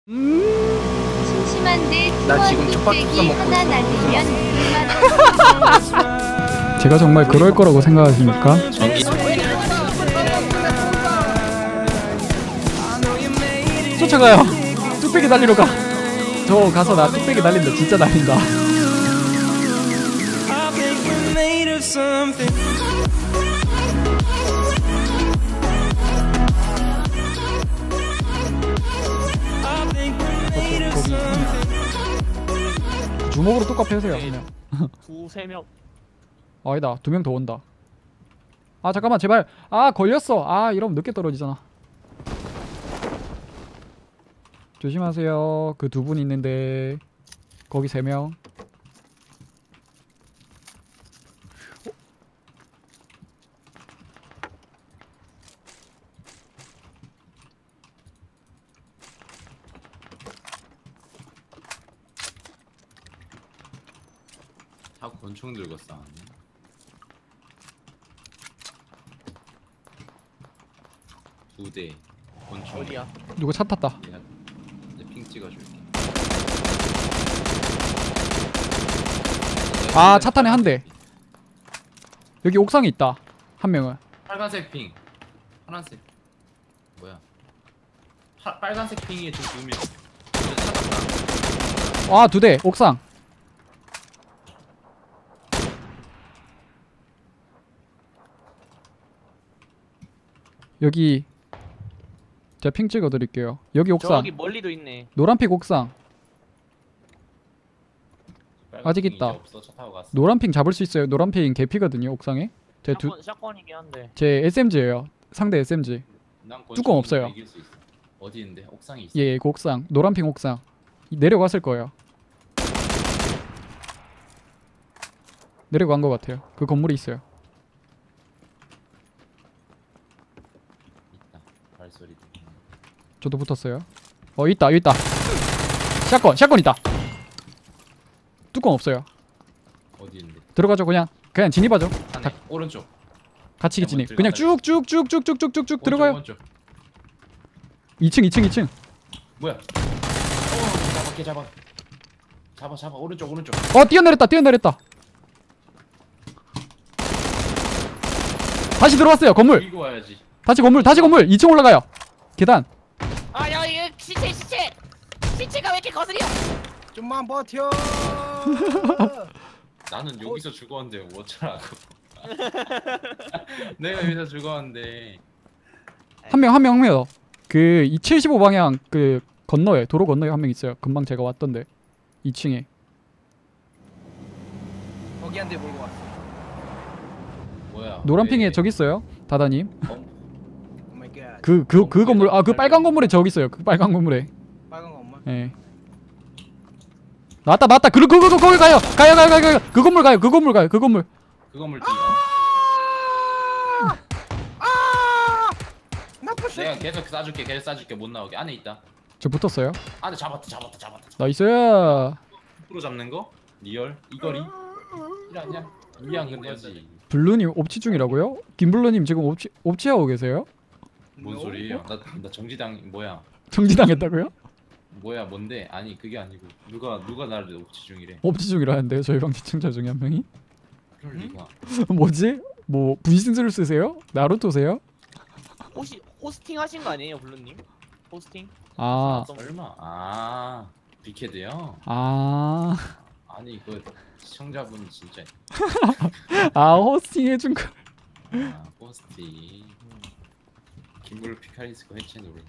심심한데 나 지금 투원 족밥 뚝배기 먹고 하나 있어. 날리면 제가 정말 그럴 거라고 생각하십니까? 전기 쫓아가요. 뚝배기 날리러 가. 저 가서 나 뚝배기 날린다. 진짜 날린다. 주먹으로 뚝 패세요 그냥. 두세 명. 아니다. 2명 더 온다. 아 잠깐만 제발. 아 걸렸어. 아 이러면 늦게 떨어지잖아. 조심하세요. 그 2분 있는데 거기 3명. 다 권총 들고 싸웠네. 두 대 권총. 어디야? 누구 차 탔다. 내가 이제 핑 찍어줄게. 아 차 타네 한 대. 여기 옥상에 있다. 한 명은. 빨간색 핑. 파란색. 뭐야? 빨간색 핑이 지금 2명. 차 탔다. 아 2대 옥상. 여기 제가 핑 찍어드릴게요. 여기 옥상. 저기 멀리도 있네. 노란핑 옥상. 빨간 아직 핑이 있다. 이제 없어. 차 타고 갔어. 노란핑 잡을 수 있어요. 노란핑 개피거든요 옥상에. 샷건이긴 한데. 제 SMG예요. 상대 SMG. 난 뚜껑 없어요. 이길 수 있어. 어디 있는데? 옥상에 있어. 예, 그 옥상. 노란핑 옥상. 내려갔을 거예요. 내려간 것 같아요. 그 건물에 있어요. 있다. 발소리 들리네. 저도 붙었어요. 있다, 여기 있다. 샷건 있다. 뚜껑 없어요. 어디 있는데? 들어가죠, 그냥 진입하죠. 안에 오른쪽. 같이 진입. 들어가다 그냥 쭉쭉쭉쭉쭉쭉쭉 들어가요. 오른쪽. 2층. 뭐야? 잡아. 잡아. 오른쪽. 뛰어내렸다. 다시 들어왔어요. 건물. 이거 와야지. 다시 건물. 2층 올라가요. 계단. 야 이거 시체가 왜 이렇게 거슬려? 좀만 버텨. 나는 여기서 죽었는데 어쩌라고. 내가 여기서 죽었는데. 한 명 더. 그 75방향 그 건너에 도로 건너에 한 명 있어요. 금방 제가 왔던데. 2층에. 거기 한 대 몰고 왔어. 뭐야? 노란핑에 왜? 저기 있어요. 다다님. 오 마이 갓. 그 건물. 그 빨간 건물에 저기 있어요. 그 빨간 건물에. 빨간 거 엄마. 예. 나왔다. 거기 가요. 그 건물 가요. 그 건물. 그 건물 뒤. 나쁜 새끼. 내가 계속 쏴줄게. 못 나오게. 안에 있다. 저 붙었어요. 안에 잡았다. 나이스. 프로 잡는 거? 리얼? 이거리? 이라냐? 미안 근데지. 블루님 옵치 중이라고요? 김블루님 지금 옵치하고 계세요? 뭔 소리예요? 나 정지당 뭐야? 정지당했다고요? 뭐야 뭔데? 아니 그게 아니고 누가 나를 옵치 중이래. 옵치 중이라는데요. 저희 방 시청자 중에 한 명이. 그럴 리가. 뭐지? 뭐 분신술을 쓰세요? 나루토세요? 호스팅 하신 거 아니에요, 블루님? 호스팅? 아. 설마. 빅헤드요? 아니 그 시청자분 진짜. 호스팅 해준 거. 포스티. 김블루 피카리스코 해체 노래.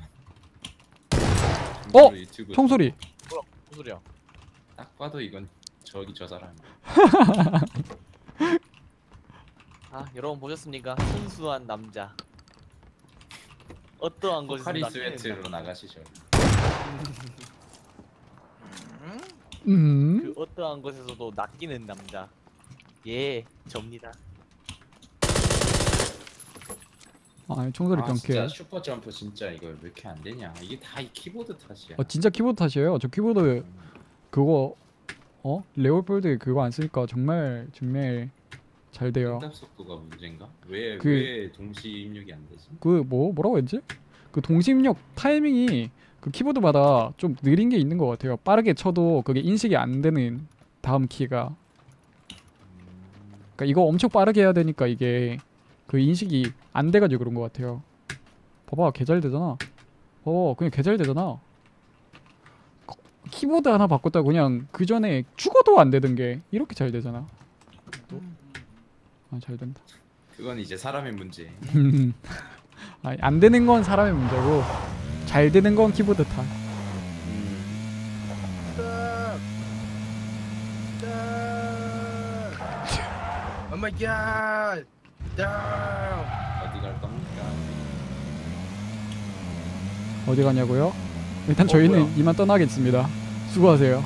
유튜브 총소리. 무슨 소리야? 딱 봐도 이건 저 사람. 여러분 보셨습니까? 순수한 남자. 어떠한 것이 포카리 스웨트로 나가시죠. 그 어떠한 것에서도 낚이는 남자. 예, 접니다. 총소리 진짜 경쾌해. 슈퍼 점프 진짜 이거 왜 이렇게 안 되냐? 이게 다 이 키보드 탓이야. 진짜 키보드 탓이에요. 저 키보드 그거 레오폴드 그거 안 쓰니까 정말 잘 돼요. 응답 속도가 문제인가? 왜 그- 왜 동시 입력이 안 되지? 뭐라고 했지? 그 동시 입력 타이밍이 그 키보드마다 좀 느린 게 있는 것 같아요. 빠르게 쳐도 그게 인식이 안 되는 다음 키가. 그러니까 이거 엄청 빠르게 해야 되니까 이게 그 인식이 안 돼가지고 그런 것 같아요. 봐봐, 개 잘 되잖아. 그냥 개 잘 되잖아. 키보드 하나 바꿨다고 그냥 그 전에 죽어도 안 되던 게 이렇게 잘 되잖아. 잘 된다. 그건 이제 사람의 문제. 아니, 안 되는 건 사람의 문제고 잘 되는 건 키보드 탓. 오 마이 갓. 어디 갈 겁니까? 어디 가냐고요? 일단 저희는 뭐야? 이만 떠나겠습니다. 수고하세요.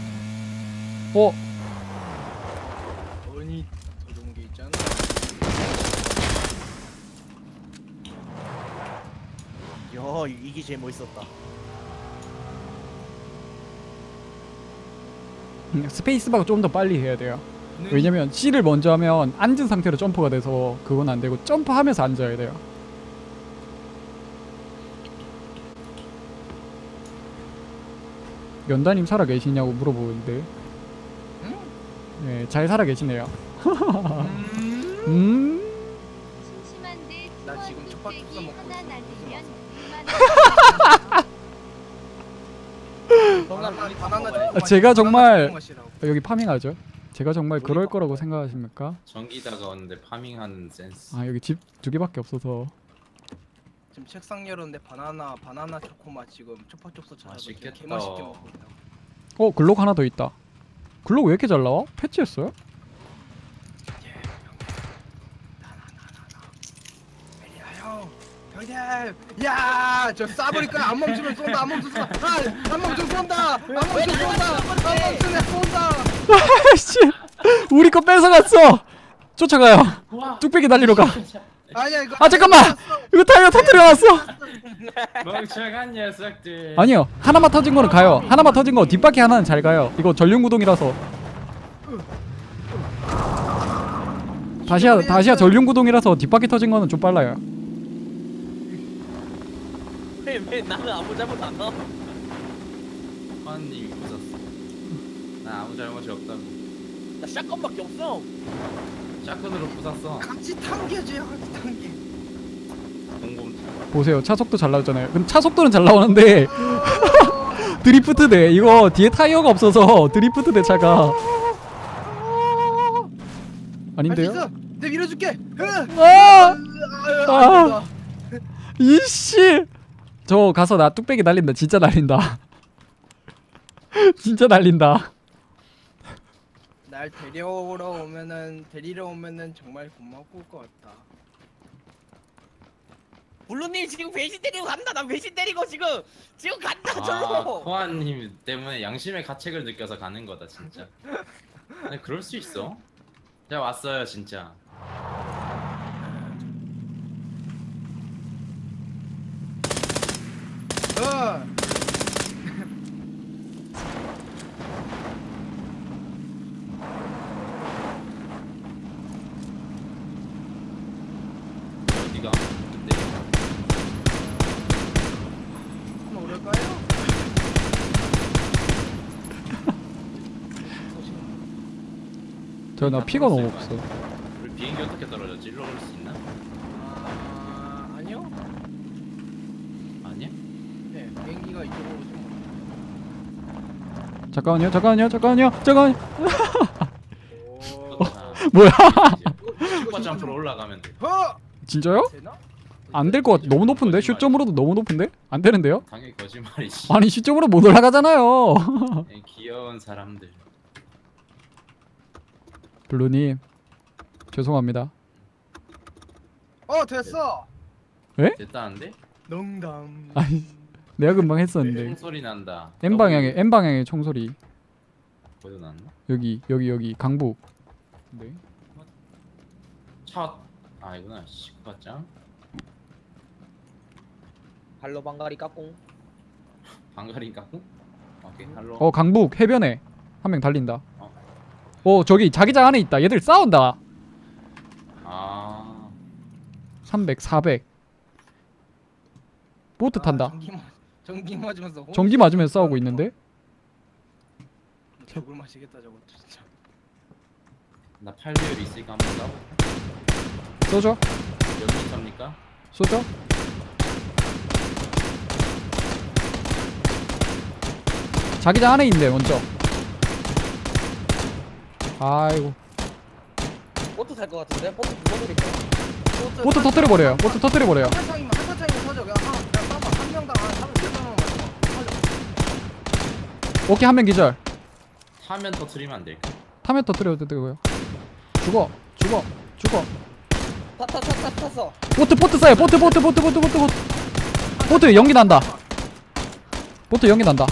아니 저런 게 있잖아. 야 이게 제일 멋있었다. 스페이스바가 좀 더 빨리 해야 돼요. 왜냐면 C를 먼저 하면 앉은 상태로 점프가 돼서 그건 안 되고 점프하면서 앉아야 돼요. 연다님 살아 계시냐고 물어보는데, 네, 잘 살아 계시네요. 심심한데 나 지금 초밥 뚝배기 뜯어 먹고 하나 있어. 날리면 바나나 제가 정말- 바나나 맛이라고. 여기 파밍하죠? 제가 정말 그럴 우리 거라고 생각하십니까? 전기다가 왔는데 파밍하는 센스. 여기 집 2개밖에 없어서. 지금 책상 열었는데 바나나 초코맛 지금 초파초코 찾아서 지금 맛있겠다. 개맛있게 먹고 있다. 글록 하나 더 있다. 글록 왜 이렇게 잘 나와? 패치했어요? 형, 형님, 야, 저 쏴버릴까? 안 멈추면 쏜다, 안 멈추면 쏜다, 안 멈추면 쏜다, 안 멈추면 쏜다, 안 멈추면 쏜다. 씨, 우리 거 뺏어갔어. 쫓아가요. 뚝배기 날리러 가. 아니야 이거. 잠깐만. 이거 타이어 터뜨려놨어. 멍청한 녀석들. 아니요, 하나만 터진 거는 가요. 하나만 터진 거 뒷바퀴 하나는 잘 가요. 이거 전륜구동이라서. 다시야 전륜구동이라서 뒷바퀴 터진 거는 좀 빨라요. 왜 나는 아무 잘못 안 나? 호환님이 부쉈어. 나 아무 잘못이 없다고. 나 샷건밖에 없어. 샷건으로 부쉈어. 같이 당겨줘요, 같이 당겨. 공범. 보세요, 차 속도 잘 나오잖아요. 근데 차 속도는 잘 나오는데 드리프트 돼. 이거 뒤에 타이어가 없어서 드리프트 돼 차가. 아닌데요? 할수 있어. 내가 밀어줄게. 아! 이씨, 저 가서 나 뚝배기 날린다. 진짜 날린다. 진짜 날린다. 날 데리러 오면은 정말 고마울 것 같다. 블루님 지금 배신 때리고 간다. 나 배신 때리고 지금 간다 아, 절로. 호환님 때문에 양심의 가책을 느껴서 가는 거다 진짜. 아니 그럴 수 있어. 자 왔어요 진짜. 어디가? 근데 한번 오를까요? 저 나 피가 너무 없어. 우리 비행기 어떻게 떨어졌지? 일로 올 수 있나? 아니요. 아니야? 네, 비행기가 이쪽으로 오지 잠깐만요. 오. 뭐야? 슈퍼 점프로 올라가면 돼. 진짜요? 되나? 안 될 것 같아. 너무 높은데? 슛점으로도 너무 높은데? 안 되는데요? 당연히 거짓말이지. 아니 슛점으로 못 올라가잖아요. 이 귀여운 사람들. 블루님 죄송합니다. 됐어. 됐다는데? 농담. 아니 내가 금방 했었는데. 총소리 난다. N 방향의 총소리. 거기서 났나? 여기 강북. 네. 아이구나. 식과장. 발로 방가리 깎공. 방가린 깎고? 오케이. 할로. 강북 해변에 한 명 달린다. 저기 자기장 안에 있다. 얘들 싸운다. 아. 300, 400. 보트 탄다. 전기 맞으면서 전기 맞으면서 싸우고 있는데. 죽을 맛이겠다 저거 진짜. 나 8배율 있으니까 한번 싸볼까? 쏘죠. 몇 미터입니까? 쏘죠. 자기장 안에 있는데 먼저. 아이고. 보트 탈 것 같은데? 보트 부숴버릴까? 보트 터뜨려 버려요. 보트 터뜨려 버려요. 한 탄창이면 터져. 그냥 쏴봐. 한 명당 하면 몇 명만 맞춰. 오케이, 한 명 기절. 타면 터트리면 안 될까? 타면 터뜨려도 되고요. 죽어. 탔어. 보트 쏴요. 보트. 보트 연기 난다. 보트 연기 난다.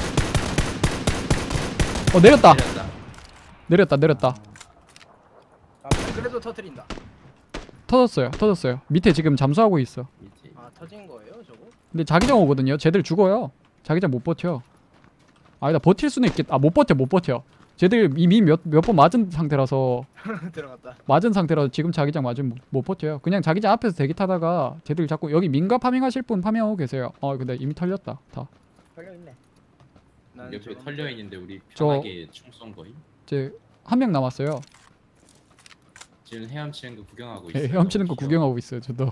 내렸다. 내렸다. 아, 그래도 터뜨린다. 터졌어요. 밑에 지금 잠수하고 있어. 밑에. 아 터진 거예요 저거? 근데 자기장 오거든요. 쟤들 죽어요. 자기장 못 버텨. 아니다, 버틸 수는 있겠. 못 버텨. 쟤들 이미 몇 번 맞은 상태라서 지금 자기장 맞으면 못 버텨요. 그냥 자기장 앞에서 대기 타다가 쟤들 자꾸 여기 민가 파밍하실 분 파밍하고 계세요. 근데 이미 털렸다 다. 걸려있네. 옆에 털려 있는데 우리 저- 편하게 총 쏜 거임? 이제 한 명 남았어요. 지금 헤엄치는 거 구경하고 예, 있어요. 헤엄치는 거 귀여워. 구경하고 있어요. 저도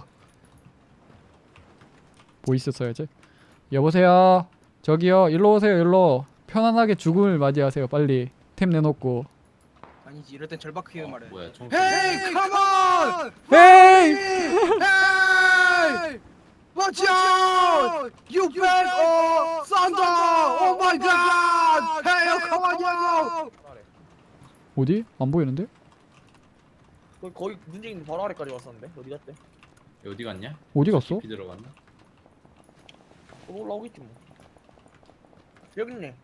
보이셨어야지. 여보세요. 저기요. 일로 오세요. 일로. 편안하게 죽음을 맞이하세요. 빨리 템 내놓고. 아니지 이럴 땐 절박 크게 말해. 뭐야 총 Hey, come on! 헤이! Hey! Watch out! You bag of thunder! Oh my God! Hey, come on, yo! 어디? 안 보이는데? 거의 문재인 바로 아래까지 왔었는데 어디 갔대? 어디 갔냐? 어디 갔어? 깊이 들어갔나? 올라오겠지 뭐. 여기 있네.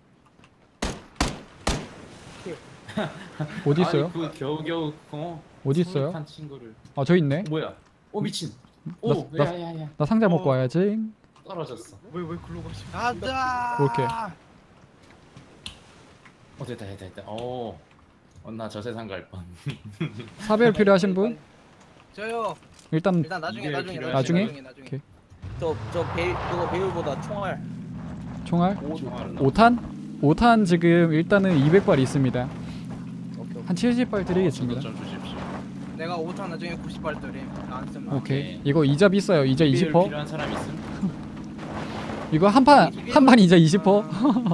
어디 있어요? 아니, 그 겨우겨우 어디 있어요? 한 친구를. 아, 저 있네. 뭐야? 미친. 나- 야야야 나 상자 먹고 와야지. 떨어졌어. 왜 글로 가시? 가자! 그렇게. 됐다. 나 저 세상 갈 뻔. 사별 필요하신 분? 저요. 일단 일단 나중에 나중에? 오케이. 그거 배율보다 총알. 총알 총알은 5탄? 5탄 지금 일단은 200발 있습니다. 오케이. 한 70발 드리겠습니다. 좀 주십시오. 내가 5탄 나중에 90발 드림. 나안 쓰면. 오케이. 이거 이자 비싸요. 이자 비율 20%. 필요한 사람 있음? 이거 한 판 이자 20%.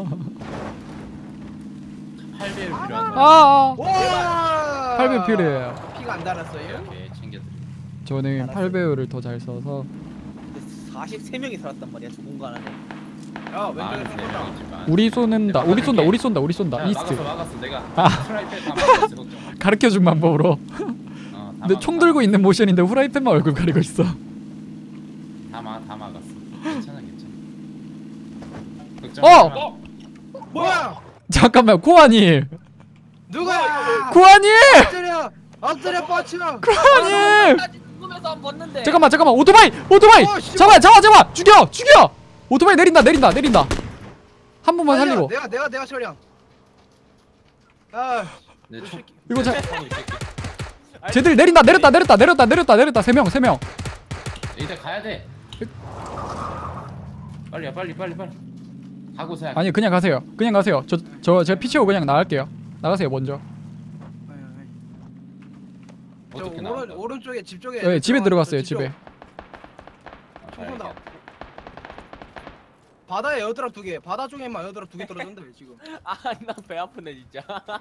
8배율 필요한 사람. 아! 와! 8배 필요해요. 피가 안 달았어요? 오케이 챙겨드려. 저는 알았어요. 8배율을 더 잘 써서 43명이 살았단 말이야 저 공간 안에. 야 왼쪽에 쏜다. 우리 쏜다. 이스트. 막았어. 내가 아. 프라이팬 다 막았어. 걱정 마. 가르쳐 준 방법으로. 다 근데 총 들고 있는 모션인데 후라이팬만 얼굴 가리고 있어. 다 막았어. 괜찮아. 걱정 어! 마. 뭐야? 잠깐만, 코아님. 누구야? 코아님! 엎드려 뻗쳐. 코아님! 궁금해서 안 봤는데. 잠깐만. 오토바이! 씨. 잡아! 죽여! 오토바이 내린다. 한 번만 살리고. 내가 처리함. 아, 내 총. 이거 자- 총 있을게. 쟤들 내렸다. 3명. 이제 가야 돼. 빨리야, 빨리. 가고 사. 아니, 그냥 가세요. 제가 피 채우고 그냥 나갈게요. 나가세요, 먼저. 어떻게 나와? 오른쪽에 집 쪽에. 네, 집에 들어갔어요, 집 쪽. 집에. 총 쏜다. 바다에 에어드랍 2개. 바다 쪽에만 에어드랍 2개 떨어졌는데 왜 지금? 나 배 아프네 진짜.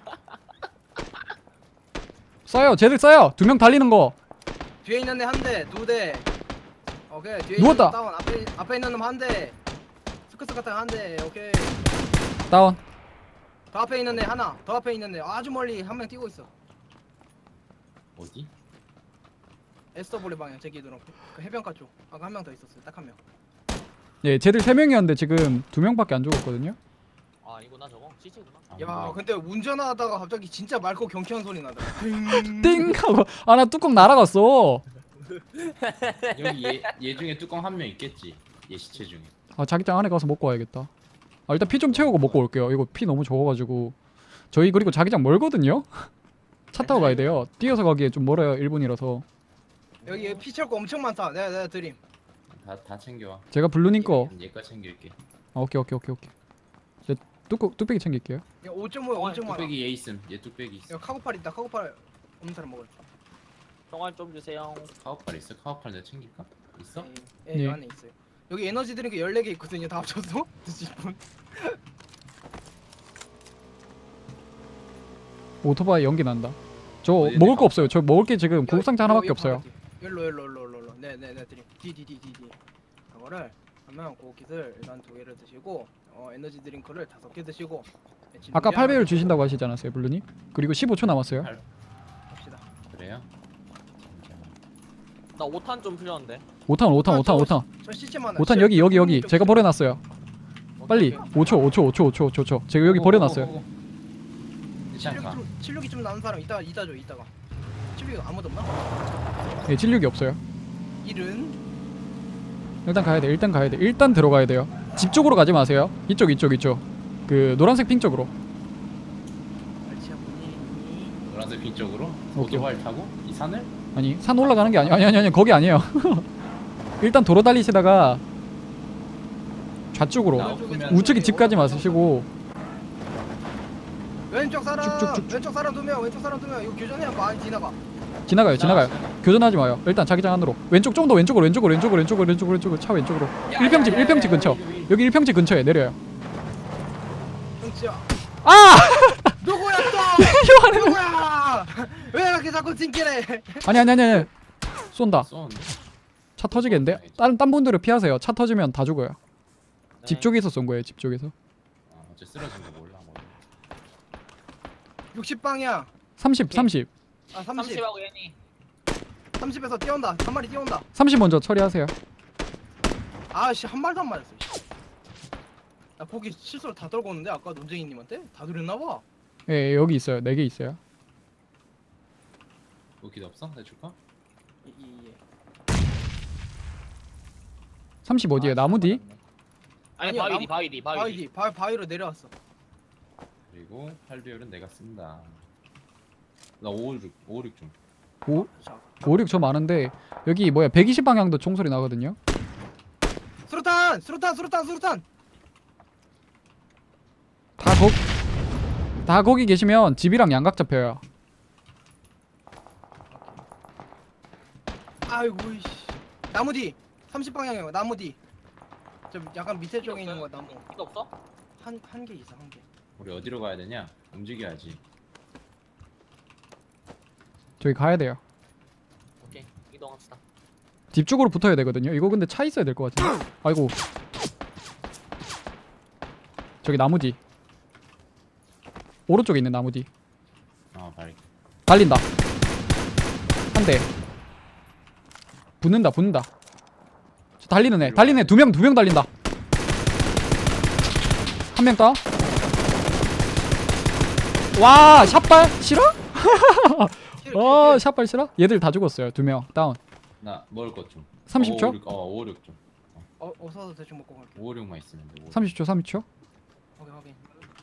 쏴요, 쟤들 쏴요. 2명 달리는 거. 뒤에 있는 애 한 대, 2대. 오케이. 뒤에 누웠다. 있는 애 다운. 앞에 있는 놈 한 대. 스크스 같은 한 대. 오케이. 다운. 더 앞에 있는 애 하나. 더 앞에 있는 애 아주 멀리 한 명 뛰고 있어. 어디? SW 방향 제기 들어. 그 해변가 쪽. 아까 한 명 더 있었어요. 딱 한 명. 예, 쟤들 3명이었는데 지금 2명밖에 안 죽었거든요. 아 이거나 저거 시체구나. 야, 근데 운전하다가 갑자기 진짜 맑고 경쾌한 소리 나더라. 띵 하고 나 뚜껑 날아갔어. 여기 얘 중에 뚜껑 한 명 있겠지. 얘 시체 중에. 자기장 안에 가서 먹고 와야겠다. 일단 피 좀 채우고 먹고 올게요. 이거 피 너무 적어가지고. 저희 그리고 자기장 멀거든요. 차 타고 가야 돼요. 뛰어서 가기에 좀 멀어요. 1분이라서. 여기 피 채울 거 엄청 많다. 내가 드림. 다 챙겨와. 제가 블루님 거 얘가 챙길게. 오케이. 저 뚝배기 챙길게요. 야 5.5 5.5 뚝배기 얘 있음. 얘 뚝배기 있어. 야 카고팔 있다. 카고팔 없는 사람 먹을. 총알 좀 주세요. 카우팔 있어? 카우팔 내가 챙길까? 있어? 예, 네. 이 안에 있어요. 여기 에너지 드링크 14개 있거든요. 다 합쳐서 드실 분. 오토바이 연기 난다. 저 어디 먹을 있는 거 없어요. 저 먹을 게 지금 고급 상자 하나밖에 없어요. 일로. 네네네 드림. 디디디디. 이거를 하면 고깃을 일단 2개를 드시고 에너지 드링크를 5개 드시고. 아까 8배율 주신다고 하시지 않았어요, 블루님? 그리고 15초 남았어요. 합시다. 그래요? 나 5탄 좀 필요한데. 5탄. 저 시체만 하나. 5탄 여기 제가 버려놨어요. 빨리 5초. 제가 여기 버려놨어요. 괜찮아. 칠육이 좀 남은 사람 이따 줘 이따가. 칠육이 아무도 없나? 예, 진력이 없어요. 일은 일단 가야 돼. 일단 들어가야 돼요. 집 쪽으로 가지 마세요. 이쪽. 그 노란색 핑 쪽으로. 알치아분이 노란색 빈 쪽으로 오케이. 오토바이 타고 이 산을? 아니, 산 올라가는 게 아니 거기 아니에요. 일단 도로 달리시다가 좌쪽으로 나오면 우측에 집까지 마시고 왼쪽 사람 쭉쭉쭉. 왼쪽 사람 2명 이거 교전해야 많이 지나가요. 교전하지 마요. 일단 자기장 안으로. 왼쪽 좀 더 왼쪽으로. 차 왼쪽으로. 1평지 근처. 여기 1평지 근처에 내려요. 형치야 아! 누구야 또 누구야 왜 이렇게 자꾸 찡기래 아니. 쏜다. 쏘는데? 차 터지겠는데? 딴 분들은 피하세요. 차 터지면 다 죽어요. 네. 집 쪽에서 쏜 거예요. 집 쪽에서. 어째 쓰러진 거 몰라. 뭐. 60방향 30. 아 30 30하고 얘니. 30에서 뛰어온다 한 마리 뛰어온다 30 먼저 처리하세요. 아씨 한 발도 안 맞았어 나 보기 실수로 다 떨고 오는데 아까 논쟁이님한테 다 드렸나봐 예, 여기 있어요. 4개 있어요. 무기도 없어? 내가 줄까? 30 어디에요? 나무 뒤? 아니 아니야, 바위. 바위로 내려왔어 그리고 8배율은 내가 쓴다. 나 556 좀. 5, 자 5, 6 저 많은데 여기 뭐야 120 방향도 총소리 나거든요. 수류탄 다 거기 계시면 집이랑 양각 잡혀요. 아이고 이씨 나무 뒤 30방향이요 나무 뒤 저 약간 밑에 쪽에 있는 거 나무 이거 없어? 한 개 있어 한개 우리 어디로 가야 되냐? 움직여야지. 저기 가야 돼요. 오케이 이동합시다. 집 쪽으로 붙어야 되거든요. 이거 근데 차 있어야 될 것 같은데. 아이고. 저기 나무 뒤. 오른쪽에 있는 나무 뒤. 발이. 달린다. 한 대. 붙는다. 저 달리는 애. 두 명 달린다. 한 명 따. 와, 샷발 싫어? 샷발 싫어? 얘들 다 죽었어요. 2명 다운. 나 먹을 것 좀. 30초? 556 좀. 어서서 대충 먹고 갈게 556만 있으면 돼. 30초. 확인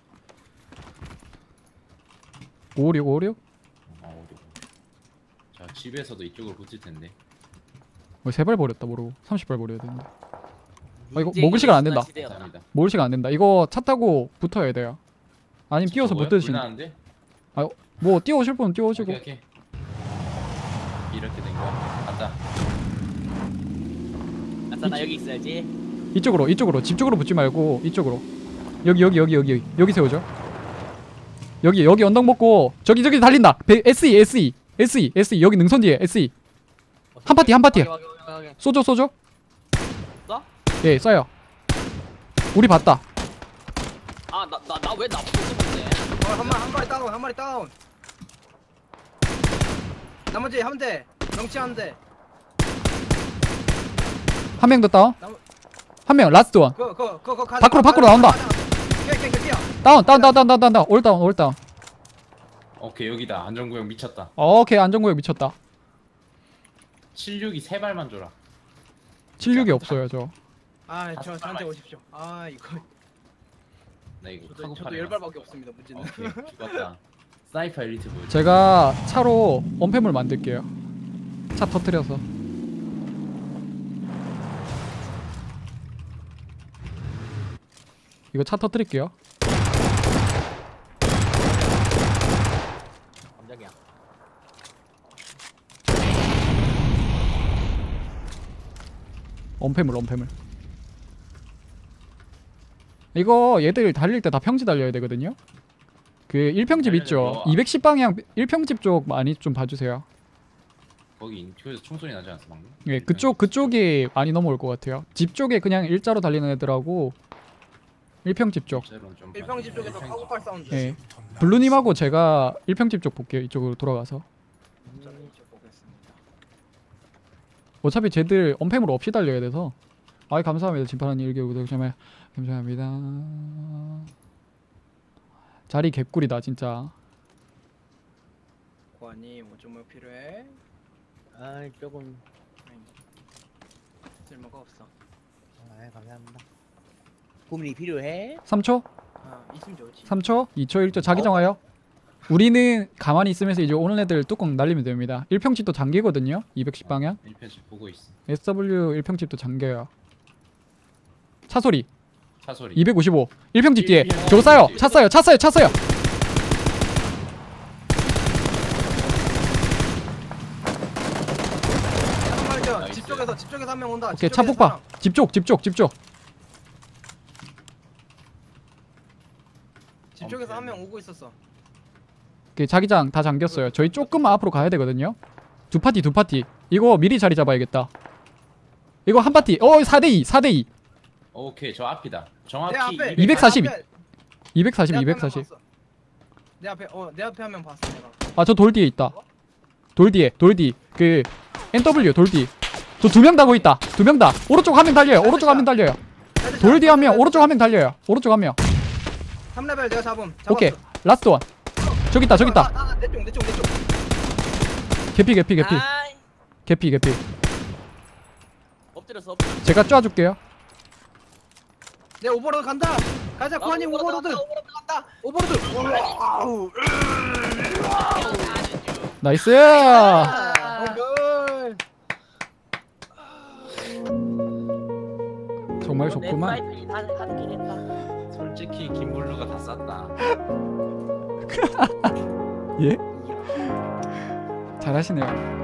56. 556. 자, 집에서도 이쪽으로 붙을 텐데. 3발 버렸다 모르고 30발 버려야 되는데. 이거 먹을 시간 안 된다. 감사합니다. 먹을 시간 안 된다. 이거 차 타고 붙어야 돼요. 아니면 뛰어서 못 드시는. 불나는데? 뭐 뛰어오실 분 뛰어오시고. 오케이. 이렇게 된 거야. 간다. 아싸 나 여기 있어야지. 이쪽으로 집 쪽으로 붙지 말고 이쪽으로. 여기 세우죠. 여기 언덕 먹고 저기 달린다. SE 여기 능선 뒤에 SE. 한 파티. 확인. 쏘죠. 쏴? 예, 쏴요. 우리 봤다. 나 왜 나부터 쏘는데? 한 마리 다운 나머지 한대 명치 한대 한 명 더 다운. 한 명 라스트 원. 그거 밖으로 나온다. 뛰어 다운. 올 다운. 오케이, 여기다. 안전구역 미쳤다. 오케이, 안전구역 미쳤다. 76이 3발만 줘라. 76이 없어요, 저. 저한테 오십시오 이거 나 이거 저도 카고팔에 10발밖에 없습니다 문제는 오케이, 죽었다. 사이퍼 엘리트 보여. 제가 차로 엄폐물 만들게요. 차 터뜨려서. 이거 차 터뜨릴게요. 깜짝이야. 엄폐물 엄폐물. 이거 얘들 달릴 때 다 평지 달려야 되거든요. 그 1평집 있죠. 달려요. 210방향 1평집 쪽 많이 좀 봐주세요. 거기 인큐에서 총소리 나지 않았어 방금? 예, 그쪽이 많이 넘어올 것 같아요. 집 쪽에 그냥 일자로 달리는 애들하고 1평집 쪽. 실제로는 좀 1평집 쪽에서 카고팔 사운드. 예. 블루님하고 제가 1평집 쪽 볼게요. 이쪽으로 돌아가서. 저는 이쪽 보겠습니다. 어차피 쟤들 언팸으로 없이 달려야 돼서. 아이 감사합니다. 진파라님 1개월 구독 정말 감사합니다. 자리 개꿀이다 진짜. 고아님 뭐좀 필요해? 아 조금. 쓸모가 없어. 아 감사합니다. 고민이 필요해? 3초? 아 있으면 좋지. 3초? 2초? 1초? 자기장 와요? 우리는 가만히 있으면서 이제 오는 애들 뚜껑 날리면 됩니다. 1평집도 잠기거든요. 210방향. 1편씩 보고 있어. SW 1평집도 잠겨요. 차소리 차소리. 255 1평집 뒤에 1평집. 저거 싸요. 차 싸요. 차 싸요. 차 싸요. 나이스. 집 쪽에서 한 명 온다. 오케이 집 차 쪽에서 폭파. 사람. 집 쪽. 집 집 쪽에서 한 명 오고 있었어. 오케이, 자기장 다 잠겼어요. 저희 조금만 앞으로 가야 되거든요. 두 파티. 이거 미리 자리 잡아야겠다. 이거 한 파티. 4대2. 오케이 저 앞이다. 내 정확히 앞에 240. 내 앞에 240. 한 명 240. 봤어. 내 앞에 한 명 봤어 내가. 아, 저 돌 뒤에 있다. 돌 뒤. 그 NW 돌 뒤. 저 2명 다 거기 있다. 2명 다. 오른쪽 한 명 달려요. 돌 뒤에 한 명. 오른쪽 한 명 달려요. 오른쪽 한 명. 3레벨 내가 잡았어. 오케이. 라스트 원. 저기 있다. 내 쪽. 개피. 아이, 개피. 엎드렸어. 제가 쪼아줄게요. 내 오버로드 간다. 가자 고아님 오버로드. 간다. 오버로드. 와우. 나이스. 걸. 정말 좋구만. 하긴 했다. 솔직히 김블루가 다 쌌다. 예? 잘하시네요.